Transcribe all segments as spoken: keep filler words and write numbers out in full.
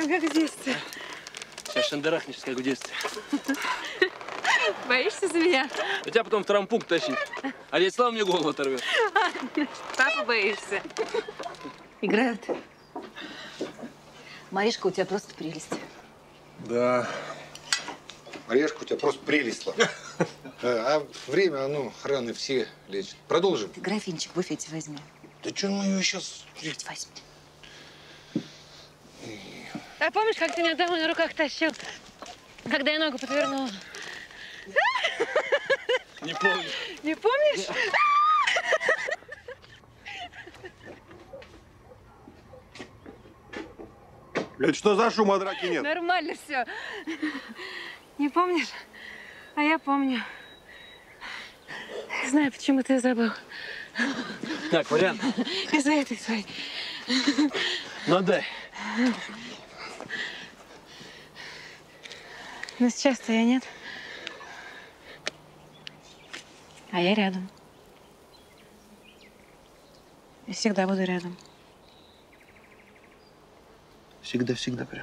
как в детстве. Сейчас шандарахнешься, как в детстве. Боишься за меня? А тебя потом в травмпункт тащить. А дядя Слава мне голову оторвет. Папа, боишься? Играют. Маришка, у тебя просто прелесть. Да. Маришка, у тебя просто прелесть. А время, оно, раны все лечит. Продолжим. Ты графинчик в буфете возьми. Да что мы ее сейчас… Возьми. А помнишь, как ты меня домой на руках тащил, когда я ногу подвернула? Не помню. Не помнишь? Это что за шум, а драки нет? Нормально все. Не помнишь? А я помню. Знаю, почему ты забыл. Так, вариант. Из-за этой своей. Ну, отдай. Но сейчас-то я нет. А я рядом. И всегда буду рядом. Всегда-всегда прям.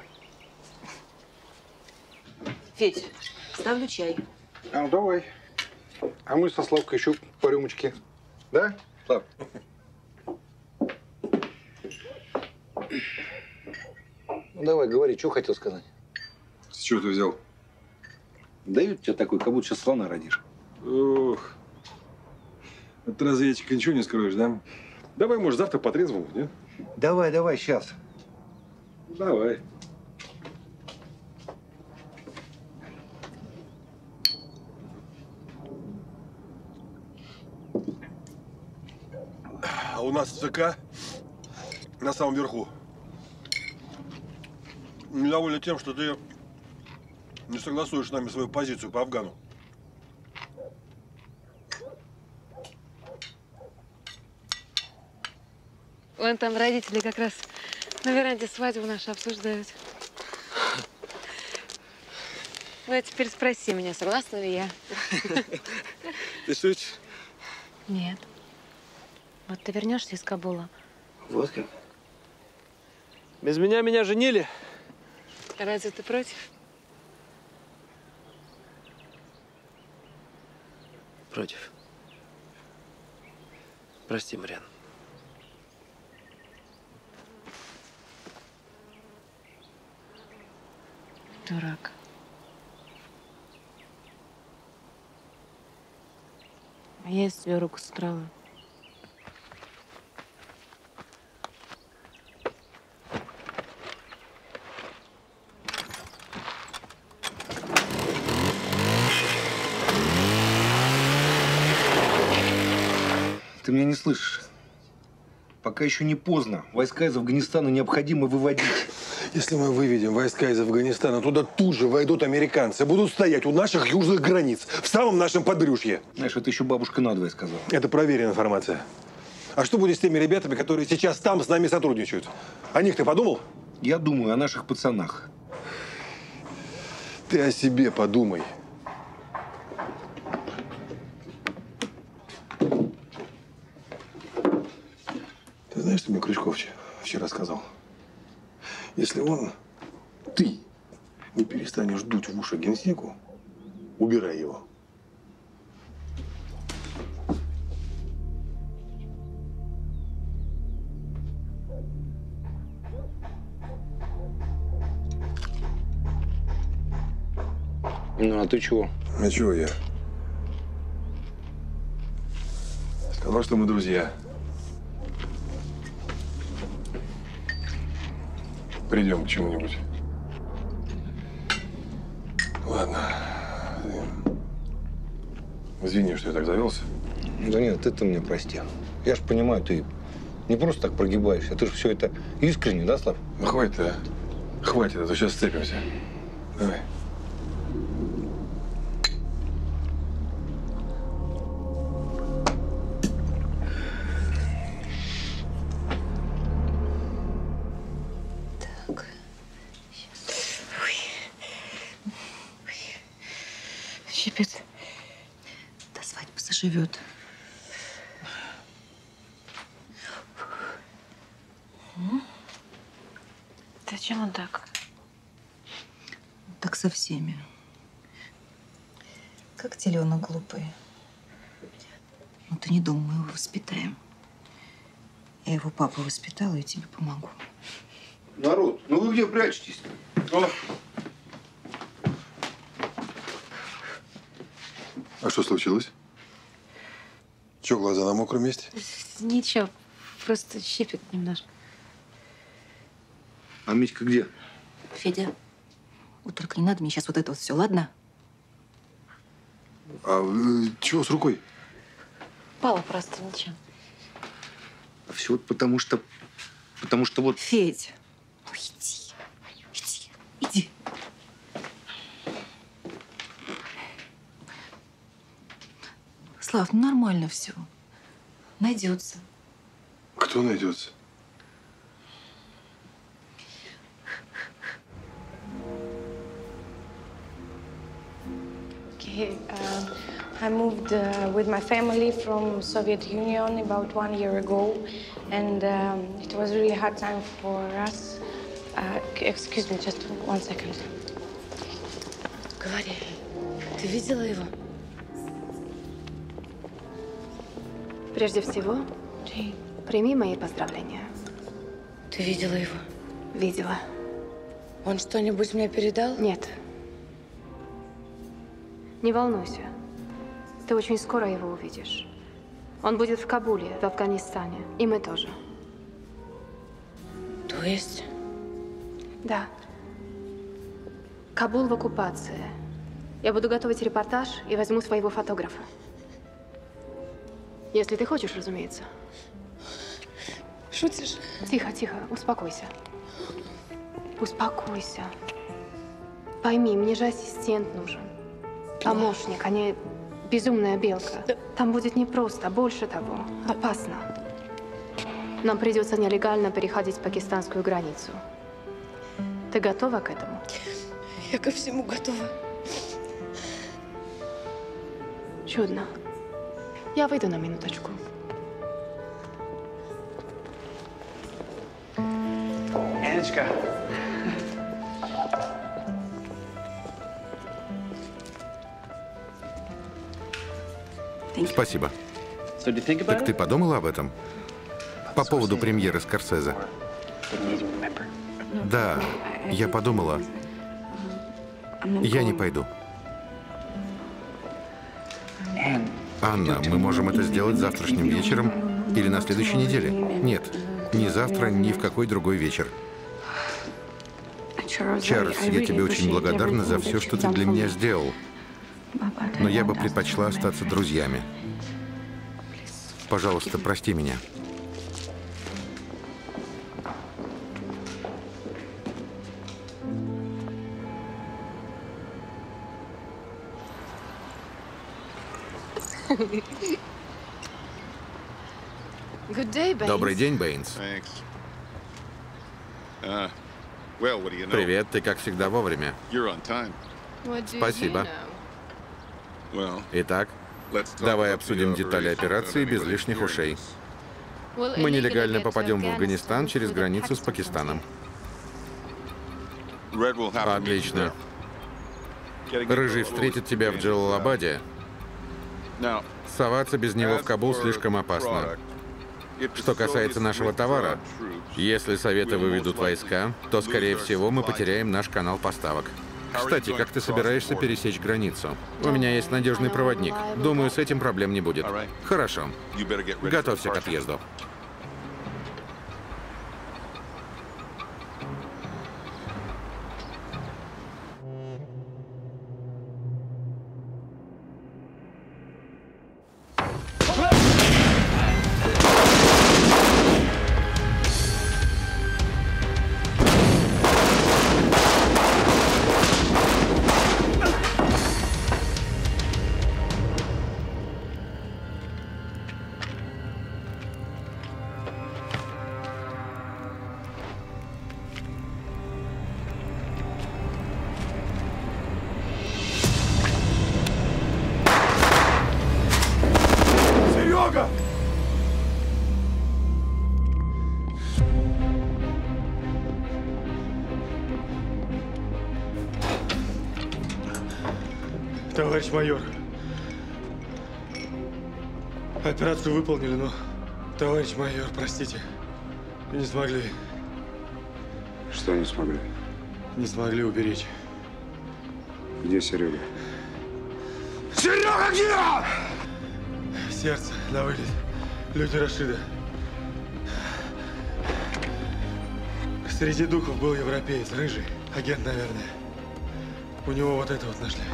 Федь, ставлю чай. А ну давай. А мы со Славкой еще по рюмочке. Да, Слав? Ну давай, говори, что хотел сказать. С чего ты взял? Дают тебе такой, как будто сейчас слона родишь. Ох. От разведчика ничего не скроешь, да? Давай, может, завтра по-трезвому, нет? Давай, давай, сейчас. Давай. А у нас ЦК на самом верху. Недовольны тем, что ты не согласуешь с нами свою позицию по Афгану. Вон там родители как раз на веранде свадьбу нашу обсуждают. Ну, а теперь спроси меня, согласна ли я? Ты шутишь? Нет. Вот ты вернешься из Кабула. Вот как. Без меня меня женили. А разве ты против? Против. Прости, Мариан. Дурак. А я из тебя руку содрала. Ты меня не слышишь. Пока еще не поздно. Войска из Афганистана необходимо выводить. Если мы выведем войска из Афганистана, туда тут же войдут американцы, будут стоять у наших южных границ, в самом нашем подбрюшье. Знаешь, это еще бабушка надвое сказала. Это проверенная информация. А что будет с теми ребятами, которые сейчас там с нами сотрудничают? О них ты подумал? Я думаю о наших пацанах. Ты о себе подумай. Ты знаешь, что мне Крючков вчера сказал? Если он, ты, не перестанешь дуть в уши генсеку, убирай его. Ну, а ты чего? А чего я? Сказал, что мы друзья. Придем к чему-нибудь. Ладно. Извини, что я так завелся. Да нет, ты-то мне прости. Я ж понимаю, ты не просто так прогибаешься. Ты же все это искренне, да, Слав? Ну, хватит, а? Хватит, а то сейчас сцепимся. Давай. Щипет. До свадьбы заживет. Зачем он так? так со всеми. Как теленок глупый. Ну ты не думай, мы его воспитаем. Я его папу воспитала и тебе помогу. Народ, ну вы где прячетесь? О. А что случилось? Че, глаза на мокром месте? Ничего, просто щипет немножко. А Митька где? Федя, вот только не надо мне сейчас вот это вот все, ладно? А э, чего с рукой? Пала просто, ничего. А все вот потому что... Потому что вот... Федь, ну иди, иди, иди. Слав, ну нормально все. Найдется. Кто найдется? Okay, uh, I moved uh, with my family from Soviet Union about one year ago, and um, it was really hard time for us. Uh, excuse me, just one second. Говори, ты видела его? Прежде всего, Ты, прими мои поздравления. ты видела его? Видела. Он что-нибудь мне передал? Нет. Не волнуйся. Ты очень скоро его увидишь. Он будет в Кабуле, в Афганистане. И мы тоже. То есть? Да. Кабул в оккупации. Я буду готовить репортаж и возьму своего фотографа. Если ты хочешь, разумеется. Шутишь? Тихо, тихо, успокойся. Успокойся. Пойми, мне же ассистент нужен. Помощник, а не безумная белка. Там будет непросто, больше того, опасно. Нам придется нелегально переходить пакистанскую границу. Ты готова к этому? Я ко всему готова. Чудно. Я выйду на минуточку. Анечка. Спасибо. So, do you think about Так it? ты подумала об этом? По поводу премьеры Скорсезе? Да, я подумала. Я не пойду. Анна, мы можем это сделать завтрашним вечером или на следующей неделе. Нет, ни завтра, ни в какой другой вечер. Чарльз, я тебе очень благодарна за все, что ты для меня сделал. Но я бы предпочла остаться друзьями. Пожалуйста, прости меня. Good day, Baines. Добрый день, Бэйнс. Thanks. Uh, well, what do you know? Привет, ты как всегда вовремя. You're on time. What do Спасибо. you know? Well, Итак, let's talk давай about обсудим the детали operation операции without без anybody's лишних hearing ушей. this. We'll Мы illegally нелегально get to попадем в Афганистан Afghanistan через through the границу с Pakistan Пакистаном. Red will have to meet you Отлично. there. Gotta get Рыжий the встретит lowest тебя в advantage Джалалабаде. Now, Соваться без него в as Кабул for слишком the опасно. product, if the Что касается facilities нашего withdraw товара, troops, если Советы we'll выведут most likely войска, то, скорее lose our всего, мы supply. потеряем наш канал поставок. How are you Кстати, going как to ты cross собираешься the border? пересечь границу? У меня есть надежный проводник. Думаю, с этим проблем не будет. Alright. Хорошо. You better get ready for Готовься к departure. отъезду. Товарищ майор, операцию выполнили, но, товарищ майор, простите, не смогли. Что не смогли? Не смогли уберечь. Где Серега? Серега где? Сердце на вылет. Люди Рашида. Среди духов был европеец, рыжий, агент, наверное. У него вот это вот нашли.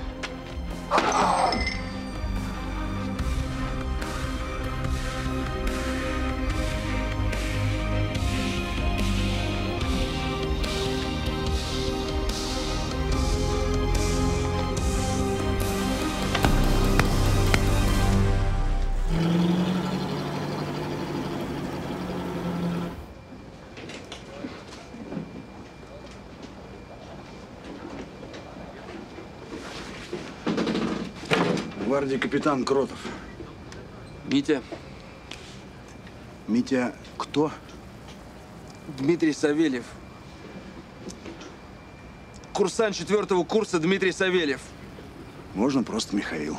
Гвардии капитан Кротов. Митя. Митя кто? Дмитрий Савельев. Курсант четвертого курса Дмитрий Савельев. Можно просто Михаил.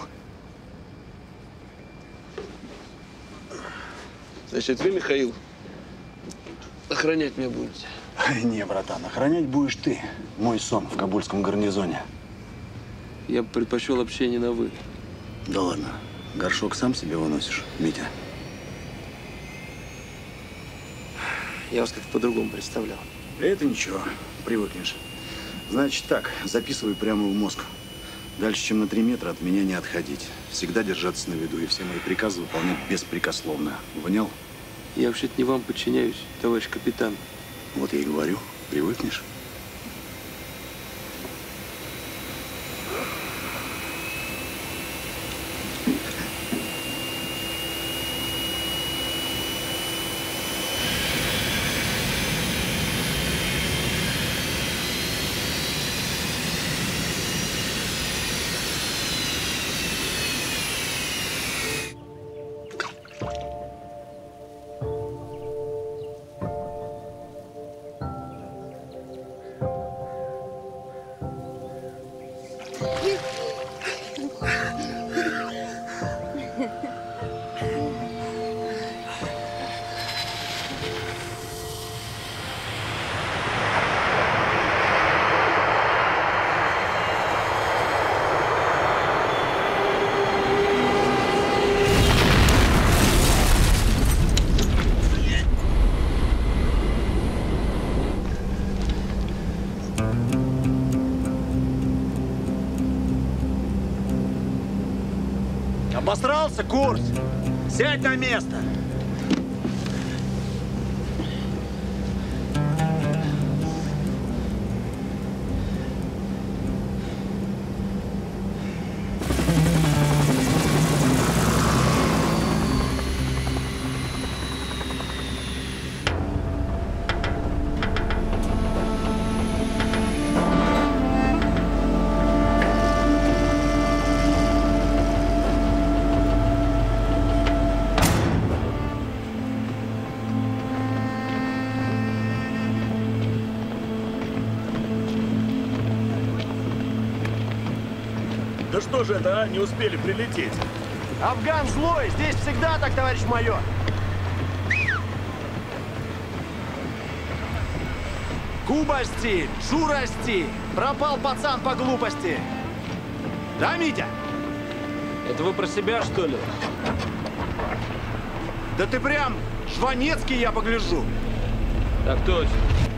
Значит, вы, Михаил, охранять меня будете? Не, братан, охранять будешь ты. Мой сон в кабульском гарнизоне. Я бы предпочел общение на «вы». Да ладно. Горшок сам себе выносишь, Митя? Я вас как-то по-другому представлял. Это ничего, привыкнешь. Значит так, записывай прямо в мозг. Дальше, чем на три метра, от меня не отходить. Всегда держаться на виду и все мои приказы выполнять беспрекословно. Понял? Я вообще-то не вам подчиняюсь, товарищ капитан. Вот я и говорю, привыкнешь. Обосрался курс! Сядь на место! Да что же это, а? Не успели прилететь. Афган злой! Здесь всегда так, товарищ майор! Кубасти! Шурасти! Пропал пацан по глупости! Да, Митя? Это вы про себя, что ли? Да ты прям Жванецкий, я погляжу! Так точно.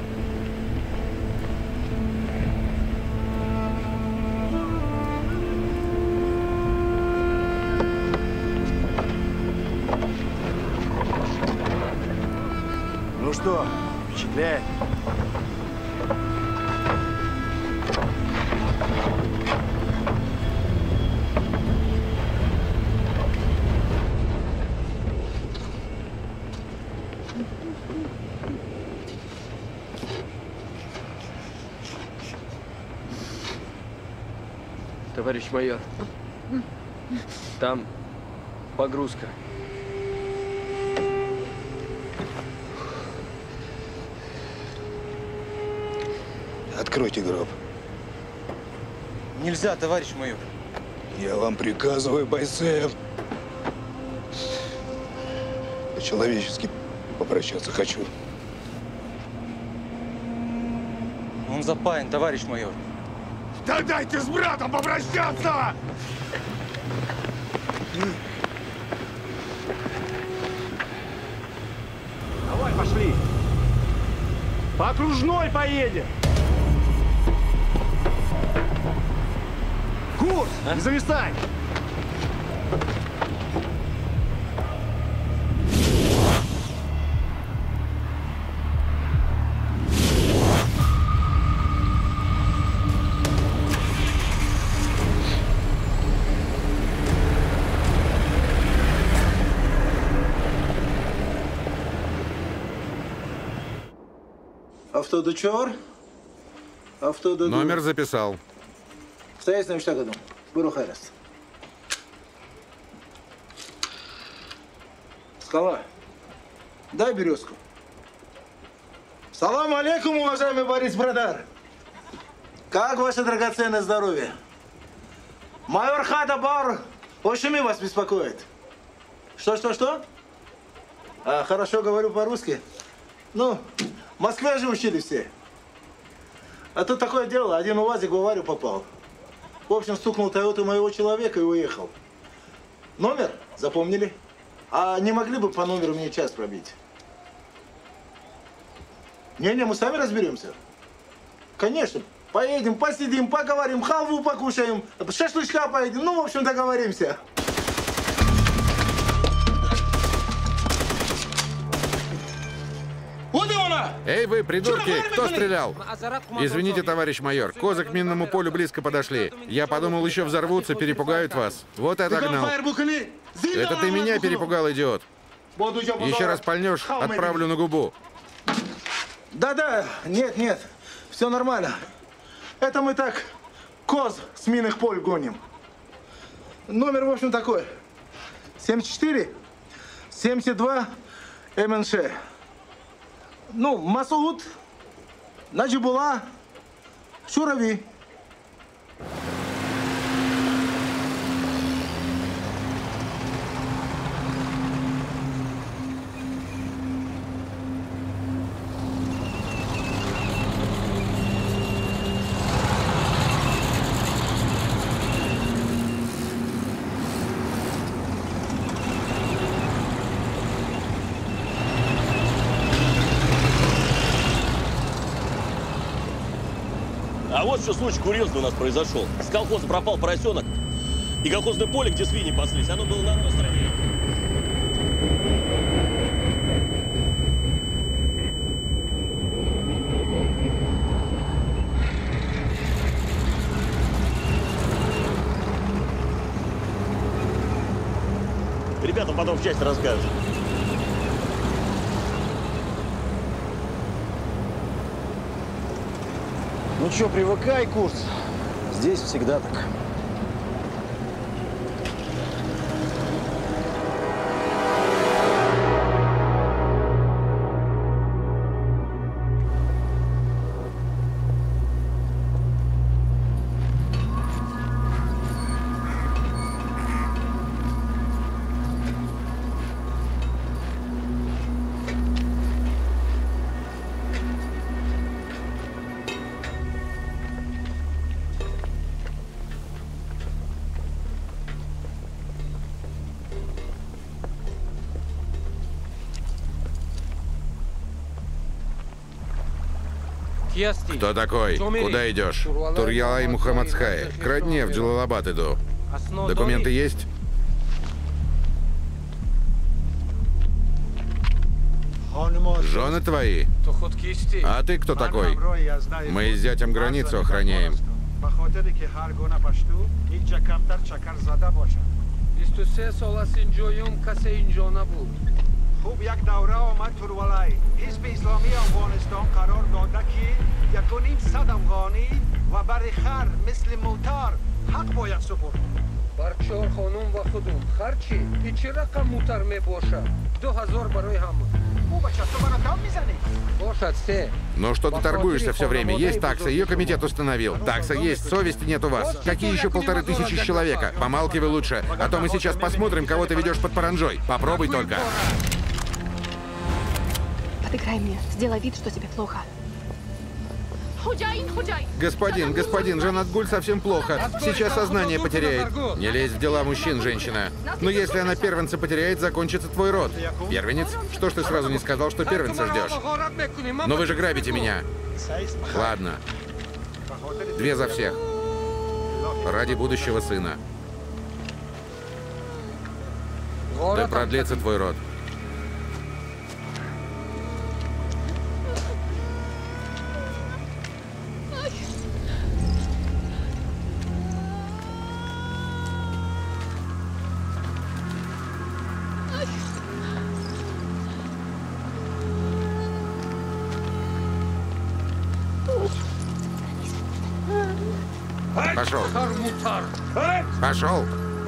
Ну что, впечатляет? Товарищ майор, там погрузка. Откройте гроб. Нельзя, товарищ майор. Я вам приказываю, бойцы. По-человечески попрощаться хочу. Он запаян, товарищ майор. Да дайте с братом попрощаться! Давай, пошли. По окружной поедем. Курс, а? Не зависай. Автодочор. Автодочор. Номер записал. Стоять на году. Бурухайрас. Скала. Дай березку. Салам алейкум, уважаемый Борис Брадар. Как ваше драгоценное здоровье? Майор Хадабар очень вас беспокоит. Что, что, что? А, хорошо говорю по-русски. Ну, в Москве же учили все. А тут такое дело, один УАЗик в аварию попал. В общем, стукнул Тойоту моего человека и уехал. Номер запомнили? А не могли бы по номеру мне час пробить? Не-не, мы сами разберемся. Конечно. Поедем, посидим, поговорим, халву покушаем, шашлычка поедем. Ну, в общем, договоримся. Эй, вы, придурки, кто стрелял? Извините, товарищ майор, козы к минному полю близко подошли. Я подумал, еще взорвутся, перепугают вас. Вот и отогнал. Это ты меня перепугал, идиот. Еще раз пальнешь, отправлю на губу. Да-да, нет, нет, все нормально. Это мы так коз с минных поль гоним. Номер, в общем, такой. семьдесят четыре семьдесят два эм эн ш. Ну, Масуд, Наджибула, Шурави. А вот что случай курьезный у нас произошел. С колхоза пропал поросенок, и колхозное поле, где свиньи паслись, оно было на одной стороне. Ребята потом в части расскажут. Ну что, привыкай, Курс. Здесь всегда так. Кто такой? Куда идешь? Турьялай Мухаммадская. К родне в Джалалабад иду. Документы есть? Жены твои? А ты кто такой? Мы с зятем границу охраняем. خوب یک دوره آمد تورولای حزب اسلامی افغانستان قرار داده که یک و نیم صد افغانی و برای خر مثل موتر حق باید سپرد. بر چهار خانم و خودم خرچی؟ ای چه رقم موتر می باشه؟ دو هزار برای همه. Ну что ты торгуешься все время? Есть такса, ее комитет установил. Такса есть, совести нет у вас. Какие еще полторы тысячи человека? Помалкивай лучше, а то мы сейчас посмотрим, кого ты ведешь под паранджой. Попробуй только. Подыграй мне, сделай вид, что тебе плохо. Господин, господин, Жанат-Гуль совсем плохо. Сейчас сознание потеряет. Не лезь в дела мужчин, женщина. Но если она первенца потеряет, закончится твой род. Первенец? Что ж ты сразу не сказал, что первенца ждешь? Но вы же грабите меня. Ладно. Две за всех. Ради будущего сына. Да продлится твой род. Пошел. Пошел.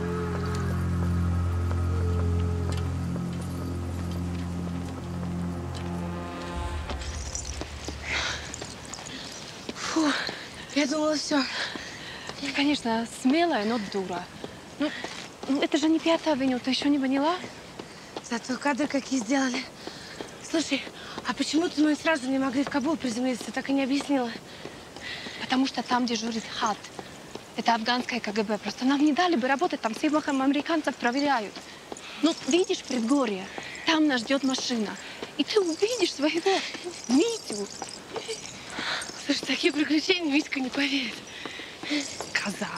Фу, я думала, все. Конечно, смелая, но дура. Ну, ну это же не Пятая авеню, ты еще не поняла? Зато кадры какие сделали. Слушай, а почему-то мы сразу не могли в Кабул приземлиться, так и не объяснила. Потому что там дежурит ХАТ. Это афганское КГБ. Просто нам не дали бы работать, там всех американцев проверяют. Ну, видишь предгорье? Там нас ждет машина. И ты увидишь своего Митю. Слушай, такие приключения Митька не поверит. Коза.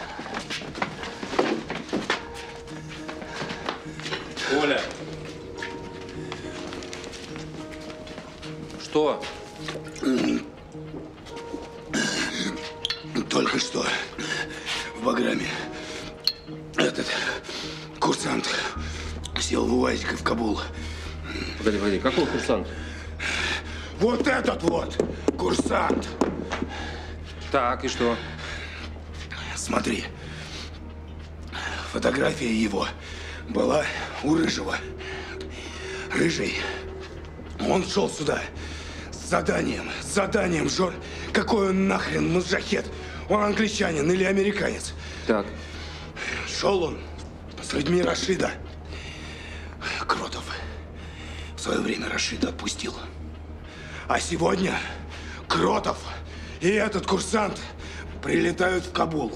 Оля. Что? Только что в Баграме этот курсант сел в УАЗик в Кабул. Погоди, погоди, какой курсант? Вот этот вот курсант. Так, и что? Смотри, фотография его была у Рыжего. Рыжий, он шел сюда с заданием, с заданием, Жор. Какой он нахрен муджахед? Он англичанин или американец? Так. Шел он с людьми Рашида. Кротов в свое время Рашида отпустил. А сегодня Кротов и этот курсант прилетают в Кабул.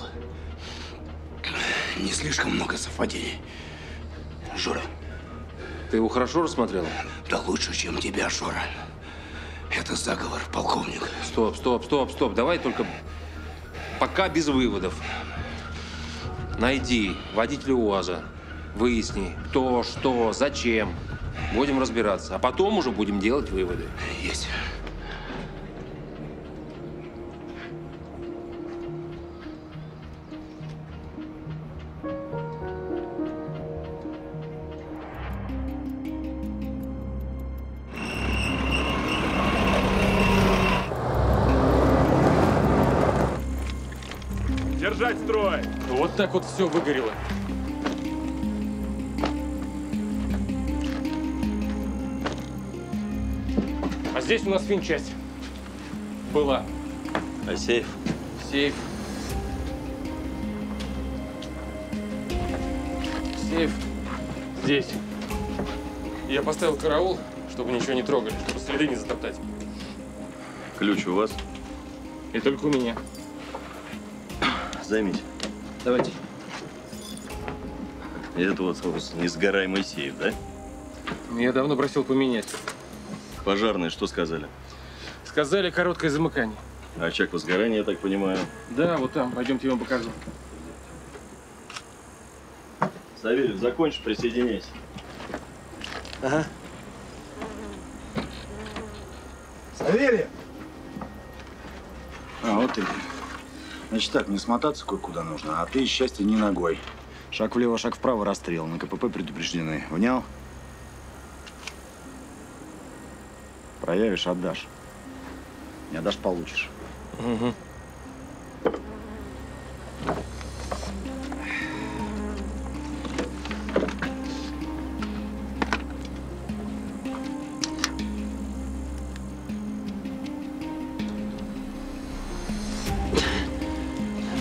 Не слишком много совпадений. Жора. Ты его хорошо рассмотрел? Да лучше, чем тебя, Жора. Это заговор, полковник. Стоп, стоп, стоп, стоп. Давай только пока без выводов. Найди водителя УАЗа. Выясни, кто, что, зачем. Будем разбираться. А потом уже будем делать выводы. Есть. Держать строй! Вот так вот все выгорело. А здесь у нас финчасть была. А сейф? Сейф. Сейф здесь. Я поставил караул, чтобы ничего не трогали, чтобы следы не затоптать. Ключ у вас? И только у меня. Займите. Давайте. Это вот несгораемый сейф, да? Я давно просил поменять. Пожарные что сказали? Сказали короткое замыкание. А очаг возгорания, я так понимаю? Да, вот там. Пойдемте, я вам покажу. Савельев, закончишь, присоединяйся. Ага. Савельев! А, вот ты. Значит так, не смотаться кое-куда нужно, а ты счастье не ногой. Шаг влево, шаг вправо, расстрел. На КПП предупреждены. Внял? Проявишь – отдашь. Не отдашь – получишь. Угу.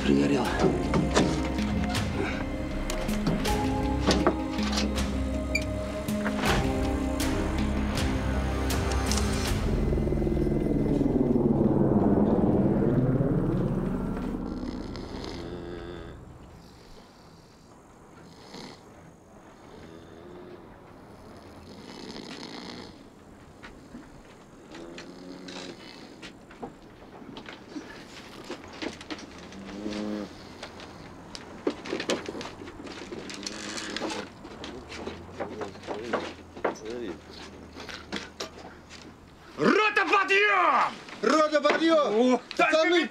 пригорел. Рота, подъем! Рота, подъем! Пацаны,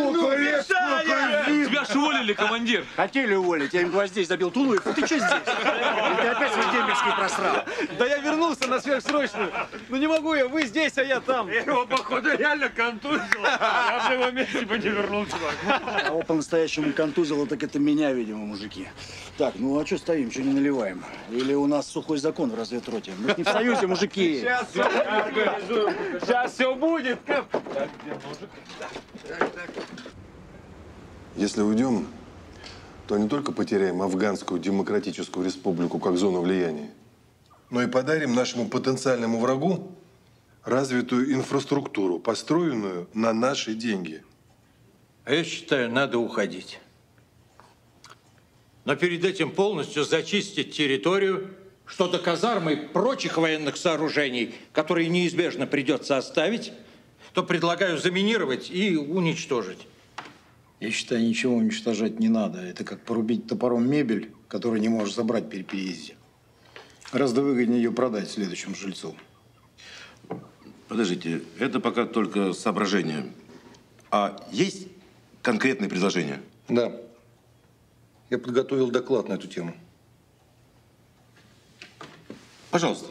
Тебя ж уволили, командир. Хотели уволить, я им гвоздей забил. Тулуев, ты что здесь? И ты опять свой дембельский просрал. Да я вернулся на сверхсрочную. Ну не могу я, вы здесь, а я там. Я его, походу, реально контузил. Я в его месте бы не вернулся. Кого по-настоящему контузило, так это меня, видимо, мужики. Так, ну а что стоим, что не наливаем? Или у нас сухой закон в разведроте? Мы ж не в союзе, мужики. Сейчас все организуем. Сейчас все будет. Так, где мужик? Так, так. Если уйдем, то не только потеряем Афганскую Демократическую Республику как зону влияния, но и подарим нашему потенциальному врагу развитую инфраструктуру, построенную на наши деньги. А я считаю, надо уходить. Но перед этим полностью зачистить территорию, что до казармы и прочих военных сооружений, которые неизбежно придется оставить, то предлагаю заминировать и уничтожить. Я считаю, ничего уничтожать не надо. Это как порубить топором мебель, которую не можешь забрать при переезде. Гораздо выгоднее ее продать следующему жильцу. Подождите, это пока только соображение. А есть конкретные предложения? Да. Я подготовил доклад на эту тему. Пожалуйста.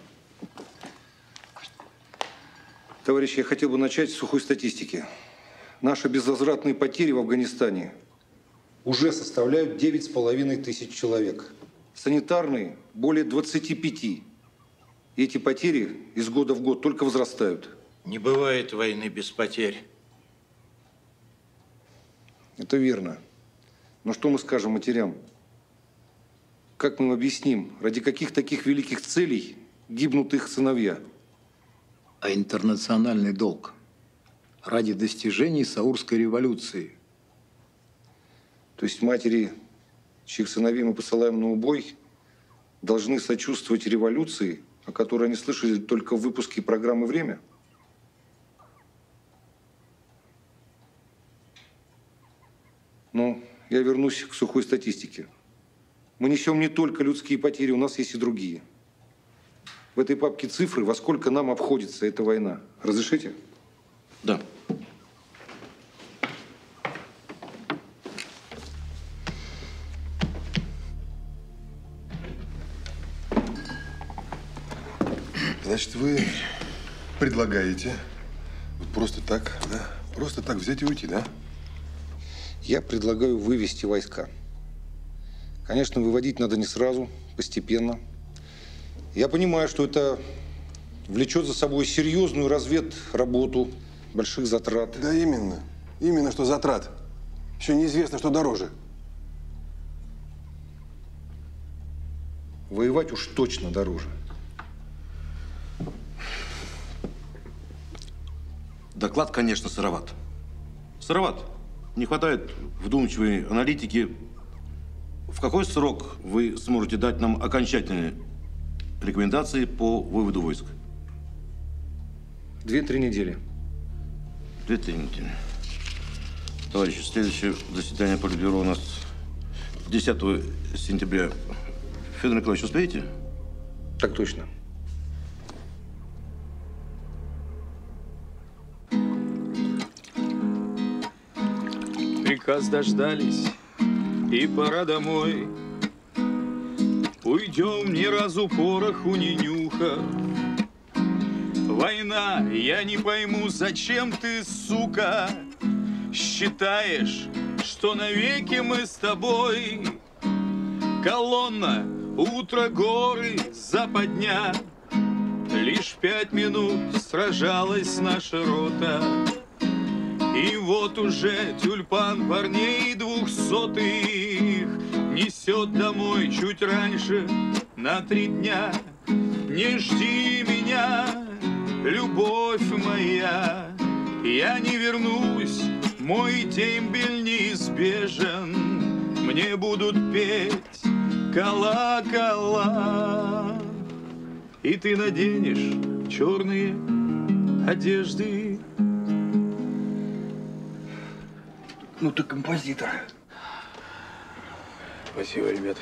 Товарищи, я хотел бы начать с сухой статистики. Наши безвозвратные потери в Афганистане уже составляют девять с половиной тысяч человек. Санитарные – более двадцати пяти. И эти потери из года в год только возрастают. Не бывает войны без потерь. Это верно. Но что мы скажем матерям? Как мы им объясним, ради каких таких великих целей гибнут их сыновья? А интернациональный долг ради достижений Саурской революции. То есть матери, чьих сыновей мы посылаем на убой, должны сочувствовать революции, о которой они слышали только в выпуске программы «Время»? Но я вернусь к сухой статистике. Мы несем не только людские потери, у нас есть и другие. В этой папке цифры, во сколько нам обходится эта война. Разрешите? Да. Значит, вы предлагаете вот просто так, да? Просто так взять и уйти, да? Я предлагаю вывести войска. Конечно, выводить надо не сразу, постепенно. Я понимаю, что это влечет за собой серьезную разведработу, больших затрат. Да именно. Именно что затрат. Еще неизвестно, что дороже. Воевать уж точно дороже. Доклад, конечно, сыроват. Сыроват. Не хватает вдумчивой аналитики. В какой срок вы сможете дать нам окончательные рекомендации по выводу войск? Две-три недели. Две-три недели. Товарищи, следующее заседание Политбюро у нас десятого сентября. Федор Николаевич, успеете? Так точно. Приказ дождались, и пора домой. Уйдем, ни разу пороху не нюха. Война, я не пойму, зачем ты, сука, считаешь, что навеки мы с тобой. Колонна, утро, горы, западня. Лишь пять минут сражалась наша рота. И вот уже тюльпан парней двухсотых несет домой чуть раньше на три дня. Не жди меня, любовь моя, я не вернусь, мой дембель неизбежен. Мне будут петь колокола, и ты наденешь черные одежды. Ну ты композитор. Спасибо, ребят.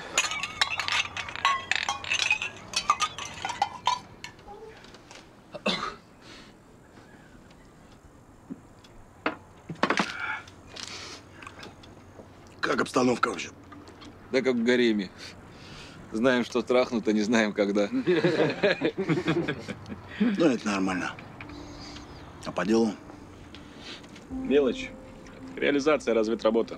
Как обстановка вообще? Да как в гареме. Знаем, что трахнут, а не знаем, когда. Ну, это нормально. А по делу? Мелочь. Реализация, разведработа.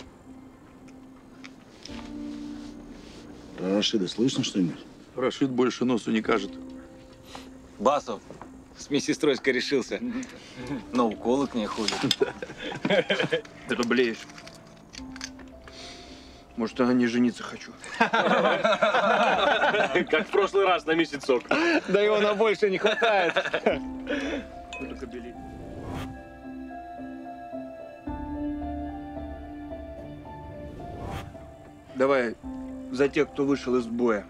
Про Рашида слышно что-нибудь? Рашид больше носу не кажет. Басов с медсестрой скорешился. На уколы к ней ходит. Это блеешь. Может, она не жениться хочу. Как в прошлый раз на месяцок. Да его на больше не хватает. Давай за тех, кто вышел из боя.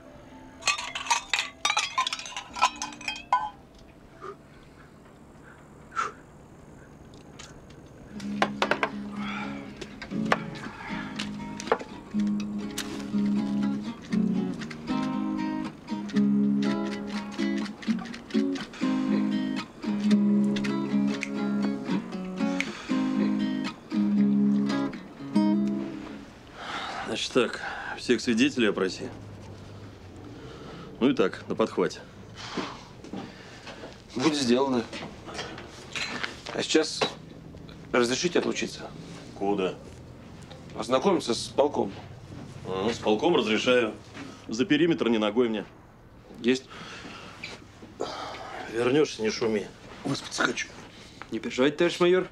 Значит так, всех свидетелей опроси. Ну и так, на подхвате. Будет сделано. А сейчас разрешите отлучиться? Куда? Ознакомиться с полком. А, с полком разрешаю. За периметр не ногой мне. Есть. Вернешься, не шуми. Выспаться хочу. Не переживайте, товарищ майор.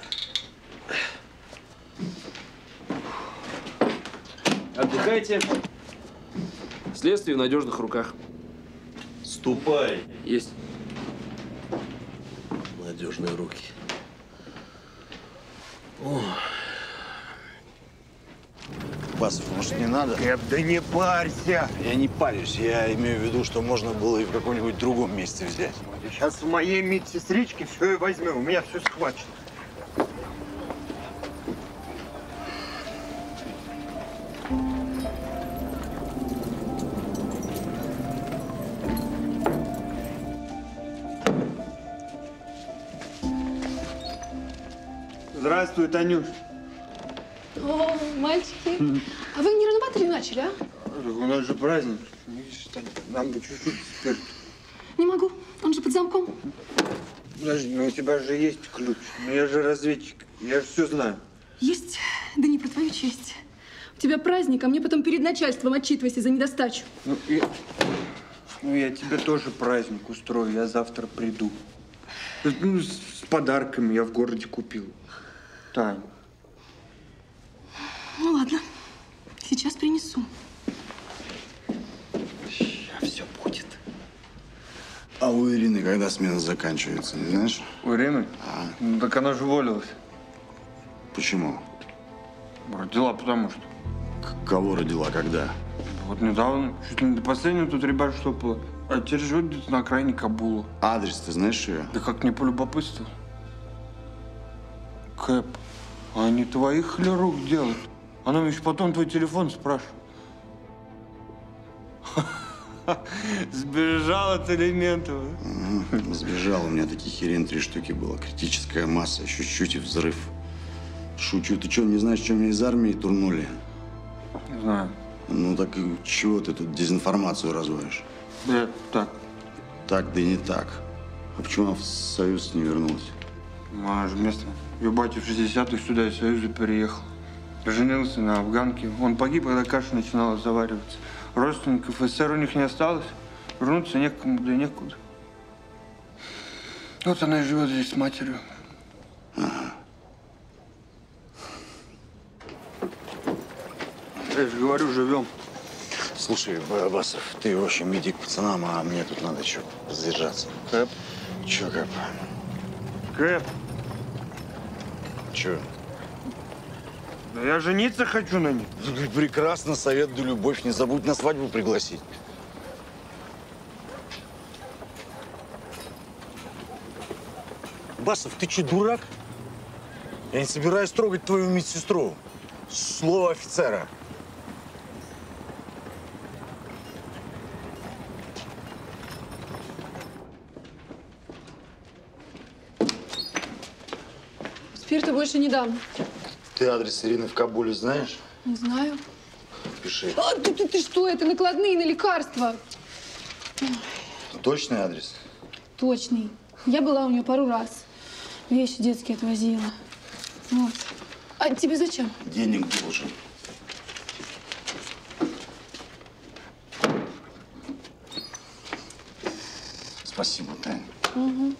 Отдыхайте. Следствие в надежных руках. Ступай. Есть. Надежные руки. О. Басов, может, не надо? Эп, да не парься. Я не парюсь. Я имею в виду, что можно было и в каком-нибудь другом месте взять. Сейчас в моей медсестричке все и возьмем. У меня все схвачено. Здравствуй, Танюш. О, мальчики. А вы не рановато ли начали, а? У нас же праздник. Видишь, нам бы чуть-чуть спирт. Не могу. Он же под замком. Подожди, ну у тебя же есть ключ. Ну я же разведчик. Я же все знаю. Есть. Да не про твою честь. У тебя праздник, а мне потом перед начальством отчитывайся за недостачу. Ну, и... ну я тебе тоже праздник устрою. Я завтра приду. Ну, с, с подарками я в городе купил. Тань. Ну ладно. Сейчас принесу. Сейчас все будет. А у Ирины когда смена заканчивается, не знаешь? У Ирины? А. Ну, так она же уволилась. Почему? Родила, потому что. К кого родила, когда? Вот недавно. Чуть ли не до последнего тут ребят штопало. А теперь живет где-то на окраине Кабула. Адрес ты знаешь ее? Да как не полюбопытствовал. Кэп, а не твоих ли рук делают? Она мне еще потом твой телефон спрашивает. Сбежал от элементов. Угу. Сбежал. У меня таких херен три штуки было. Критическая масса, еще чуть-чуть и взрыв. Шучу. Ты что, не знаешь, что меня из армии турнули? Не знаю. Ну так и чего ты тут дезинформацию разводишь? Да, так. Так, да не так. А почему она в Союз не вернулась? Она же вместо ее бати в шестидесятых сюда из Союза переехал. Женился на афганке. Он погиб, когда каша начинала завариваться. Родственников СССР у них не осталось. Вернуться некому, да и некуда. Вот она и живет здесь с матерью. Ага. Я же говорю, живем. Слушай, Басов, ты, в общем, иди к пацанам, а мне тут надо что, задержаться. Кэп? Че, Кэп? Кэп, Че? да я жениться хочу на них. Прекрасно, советую любовь. Не забудь на свадьбу пригласить. Басов, ты че, дурак? Я не собираюсь трогать твою медсестру. Слово офицера. Спирта больше не дам. Ты адрес Ирины в Кабуле знаешь? Не знаю. Пиши. А, ты, ты, ты что? Это накладные на лекарства. Точный адрес? Точный. Я была у нее пару раз. Вещи детские отвозила. Вот. А тебе зачем? Денег должен. Спасибо, Тань. Угу.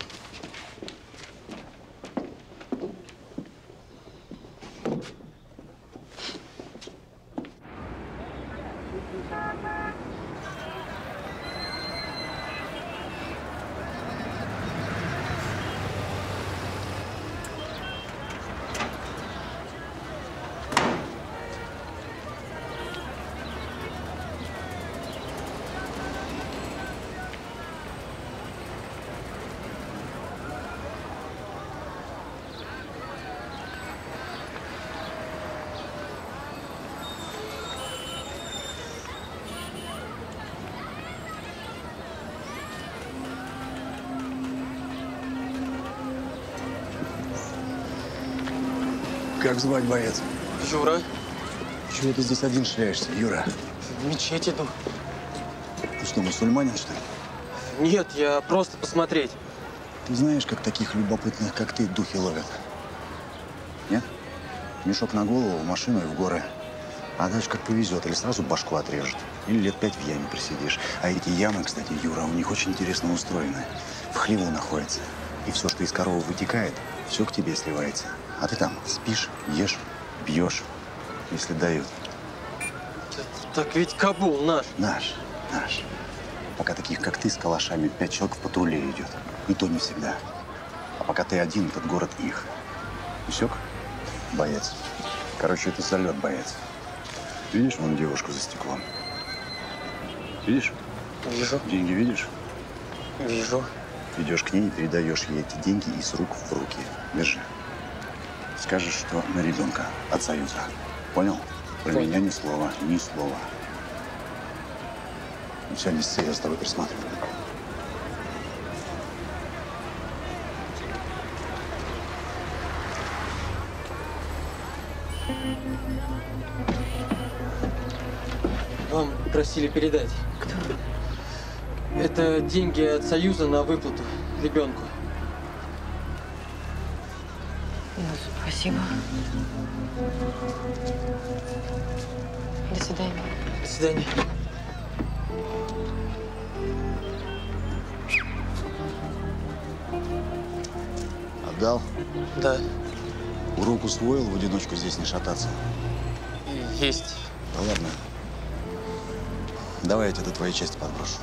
Как звать, боец? Юра. Чего ты здесь один шляешься, Юра? В мечеть иду. Ты что, мусульманин, что ли? Нет, я просто посмотреть. Ты знаешь, как таких любопытных, как ты, духи ловят? Нет? Мешок на голову, в машину и в горы. А дальше как повезет, или сразу башку отрежет, или лет пять в яме просидишь. А эти ямы, кстати, Юра, у них очень интересно устроены. В хлеву находятся. И все, что из коровы вытекает, все к тебе сливается. А ты там спишь, ешь, бьешь, если дают. Так ведь Кабул наш. Наш, наш. Пока таких, как ты, с калашами пять человек в патруле идет. И то не всегда. А пока ты один, этот город их. Усек? Боец. Короче, это залет, боец. Видишь вон девушку за стеклом? Видишь? Вижу. Деньги видишь? Вижу. Идешь к ней и передаешь ей эти деньги из рук в руки. Держи. Скажешь, что на ребенка от Союза. Понял? Про Понял. меня ни слова, ни слова. Ну все, не ссы, я с тобой присматриваю. Вам просили передать. Кто? Это деньги от Союза на выплату ребенку. Спасибо. До свидания. До свидания. Отдал? Да. Урок усвоил, в одиночку здесь не шататься? Есть. Да ладно. Давай я тебе до твоей части подброшу.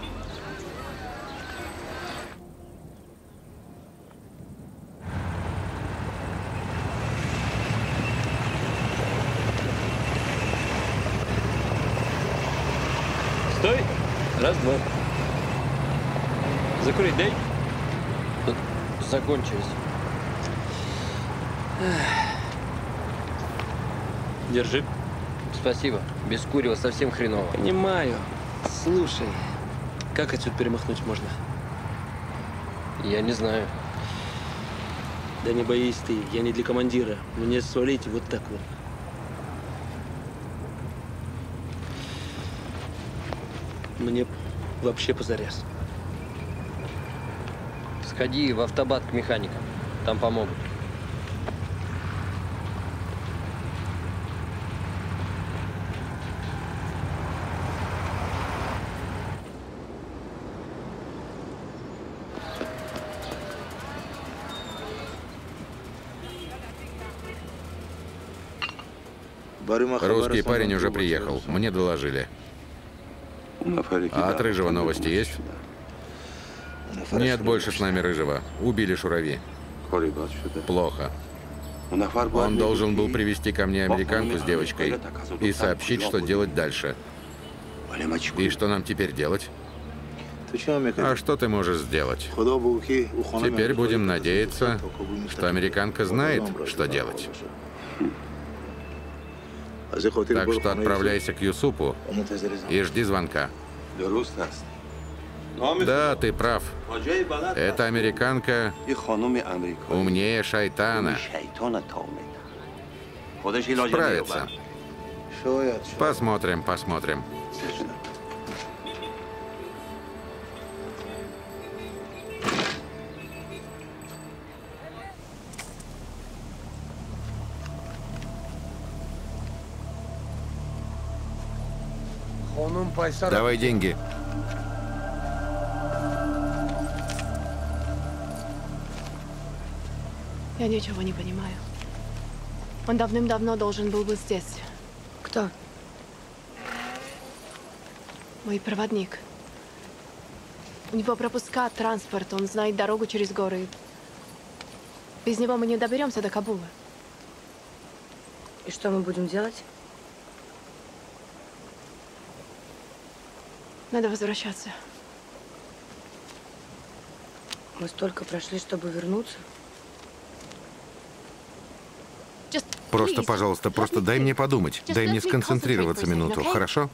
Стой! Раз, два. Закурить дай. Закончились. Держи. Спасибо. Без курева совсем хреново. Понимаю. Слушай, как отсюда перемахнуть можно? Я не знаю. Да не боись ты, я не для командира. Мне свалить вот так вот. Мне вообще позарез. Сходи в автобат к механикам. Там помогут. Русский парень уже приехал. Мне доложили. А от Рыжего новости есть? Нет больше с нами Рыжего. Убили Шурави. Плохо. Он должен был привести ко мне американку с девочкой и сообщить, что делать дальше. И что нам теперь делать? А что ты можешь сделать? Теперь будем надеяться, что американка знает, что делать. Так что отправляйся к Юсупу и жди звонка. Да, ты прав. Эта американка умнее шайтана. Справится. Посмотрим, посмотрим. Давай деньги. Я ничего не понимаю. Он давным-давно должен был быть здесь. Кто? Мой проводник. У него пропуска, транспорт, он знает дорогу через горы. Без него мы не доберемся до Кабула. И что мы будем делать? Надо возвращаться. Мы столько прошли, чтобы вернуться. Просто, пожалуйста, просто дай мне подумать. Дай мне сконцентрироваться минуту, хорошо?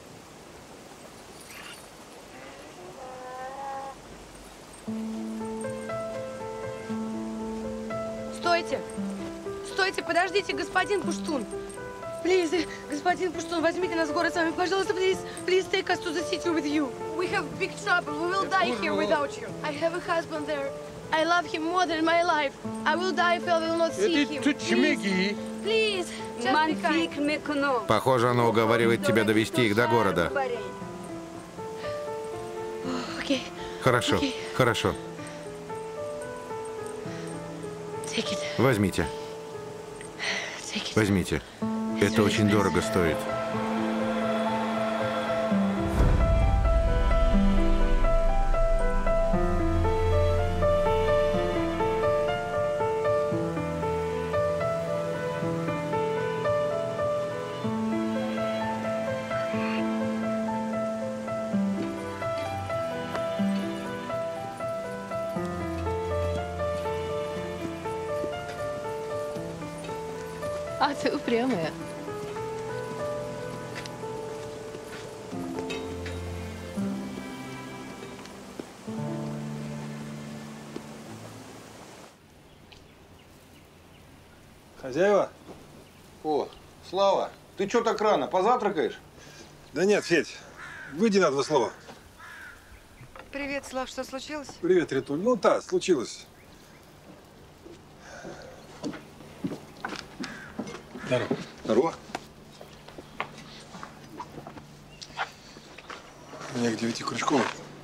Стойте! Стойте, подождите, господин Пуштун! Please, господин Пуштун, возьмите нас в город с вами, пожалуйста, please, please take us to the city with you. We have big trouble, we will die here without you. I have a husband there. I love him more than my life. I will die if I will not see him. Please, please, just be kind. Похоже, она уговаривает тебя довести их до города. Окей. Хорошо, Окей. хорошо. Take it. Возьмите. Take it. Возьмите. Это очень дорого стоит. А ты упрямая. Хозяева? О, Слава, ты что так рано? Позавтракаешь? Да нет, Федь, выйди на два слова. Привет, Слав, что случилось? Привет, Ритуль. Ну, да, случилось. Здорово. Здорово. У меня к девяти Крючкову.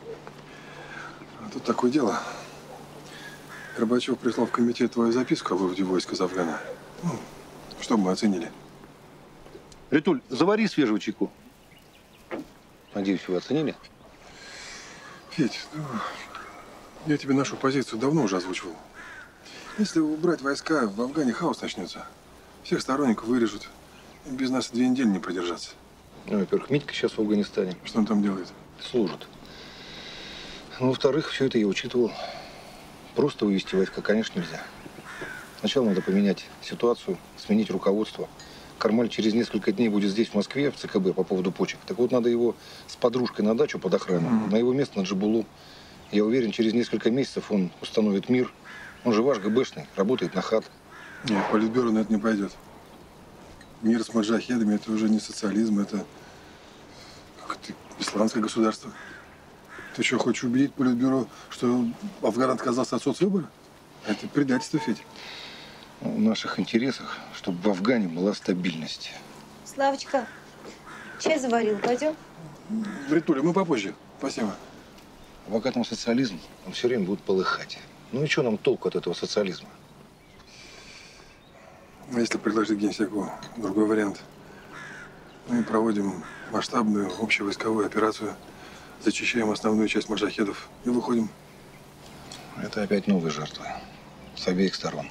А тут такое дело. Горбачев прислал в комитет твою записку о выводе войск из Афгана. Ну, чтобы мы оценили. Ритуль, завари свежего чайку. Надеюсь, вы оценили? Федь, ну, я тебе нашу позицию давно уже озвучивал. Если убрать войска, в Афгане хаос начнется. Всех сторонников вырежут. И без нас две недели не продержаться. Ну, во-первых, Митька сейчас в Афганистане. Что он там делает? Служит. Ну, во-вторых, все это я учитывал. Просто вывести войска, конечно, нельзя. Сначала надо поменять ситуацию, сменить руководство. Кармаль через несколько дней будет здесь, в Москве, в ЦКБ, по поводу почек. Так вот, надо его с подружкой на дачу под охрану, mm-hmm. на его место на Джабулу. Я уверен, через несколько месяцев он установит мир. Он же ваш ГБшный, работает на хат. Нет, Политбюро на это не пойдет. Мир с маджахедами – это уже не социализм, это исламское государство. Ты что, хочешь убедить Политбюро, что Афган отказался от соцвыбора? Это предательство, Федя. В наших интересах, чтобы в Афгане была стабильность. Славочка, чай заварил, пойдем? Ритуля, мы попозже. Спасибо. Пока там социализм, он все время будет полыхать. Ну и что нам толку от этого социализма? Если предложить генсеку другой вариант, мы проводим масштабную общевойсковую операцию, зачищаем основную часть маджахедов и выходим. Это опять новые жертвы. С обеих сторон.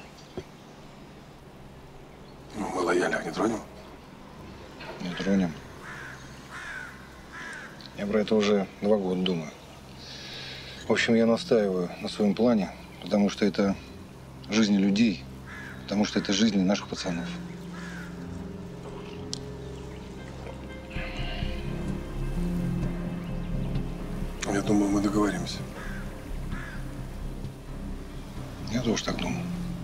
Ну, мы лояльных не тронем. Не тронем. Я про это уже два года думаю. В общем, я настаиваю на своем плане, потому что это жизни людей, потому что это жизни наших пацанов. Я думаю, мы договоримся. Я тоже так думаю.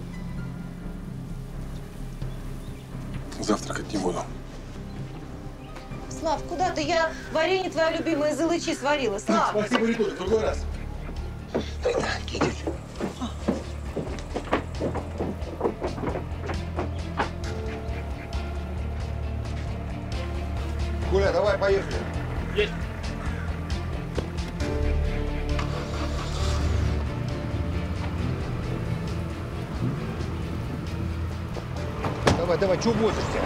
Завтракать не буду. Слав, куда ты? Я варенье твое любимое из илычи сварила. Слав! Спасибо, Ритуля, в другой раз. Гуля, давай, поехали. Есть. Давай, давай, чего возишься?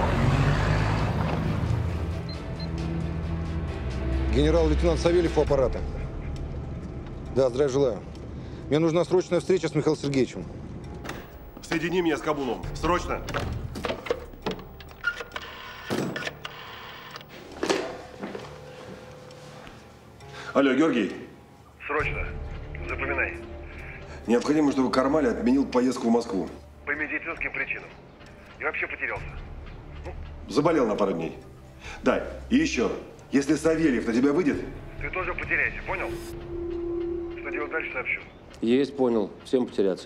Генерал-лейтенант Савельев у аппарата. Да, здравия желаю. Мне нужна срочная встреча с Михаилом Сергеевичем. Соедини меня с Кабулом. Срочно. Алло, Георгий. Срочно. Запоминай. Необходимо, чтобы Кармаль отменил поездку в Москву. По медицинским причинам. И вообще потерялся. Заболел на пару дней. Да, и еще. Если Савельев на тебя выйдет… Ты тоже потеряйся, понял? Что делать дальше, сообщу. Есть, понял. Всем потеряться.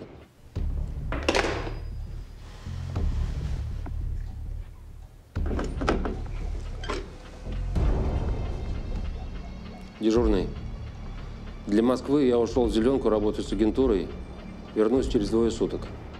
Дежурный. Для Москвы я ушел в зеленку, работаю с агентурой. Вернусь через двое суток.